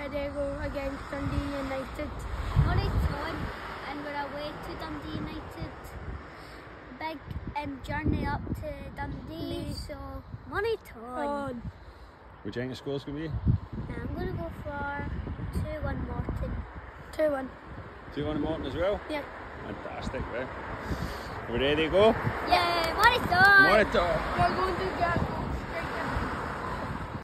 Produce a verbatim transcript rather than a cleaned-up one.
ready to go against Dundee United. Marathon, and we're away to Dundee United. Big um, journey up to Dundee, Me. so marathon. What do you think the score's going to be? I'm going to go for two one Morton. two one. two one Morton as well? Yeah. Fantastic, right? Are we ready to go? Yeah, marathon! Marathon! We're going to get